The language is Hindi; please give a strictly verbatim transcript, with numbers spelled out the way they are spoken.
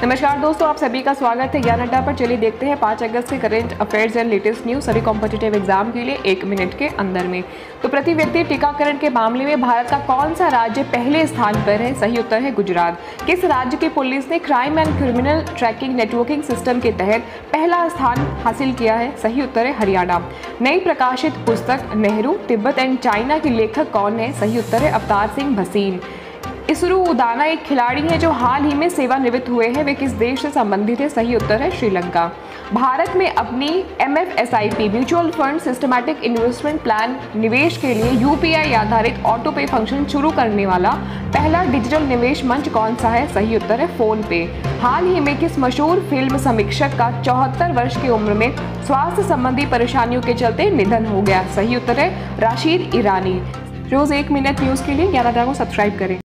नमस्कार दोस्तों, आप सभी का स्वागत है ज्ञान अड्डा पर। चलिए देखते हैं पाँच अगस्त के current affairs and latest news सभी कॉम्पिटिटिव एग्जाम के लिए एक मिनट के अंदर में। तो प्रति व्यक्ति टीकाकरण के मामले में भारत का कौन सा राज्य पहले स्थान पर है? सही उत्तर है गुजरात। किस राज्य की पुलिस ने crime and criminal tracking networking system के तहत पहला स्थान हासिल किया है? सही उत्तर है हरियाणा। नई प्रकाशित पुस्तक नेहरू, तिब्बत एंड चाइना के लेखक कौन है? सही उत्तर है अवतार सिंह भसीन। इसरू उदाना एक खिलाड़ी हैं जो हाल ही में सेवानिवृत्त हुए हैं, वे किस देश से संबंधित है? सही उत्तर है श्रीलंका। भारत में अपनी M F S I P mutual fund systematic investment plan निवेश के लिए यू पी आई आधारित ऑटो पे फंक्शन शुरू करने वाला पहला डिजिटल निवेश मंच कौन सा है? सही उत्तर है फोन पे। हाल ही में किस मशहूर फिल्म समीक्षक का चौहत्तर वर्ष की उम्र में स्वास्थ्य संबंधी परेशानियों के चलते निधन हो गया? सही उत्तर है राशिद ईरानी। रोज एक मिनट न्यूज के लिए ज्ञान अड्डा को सब्सक्राइब करें।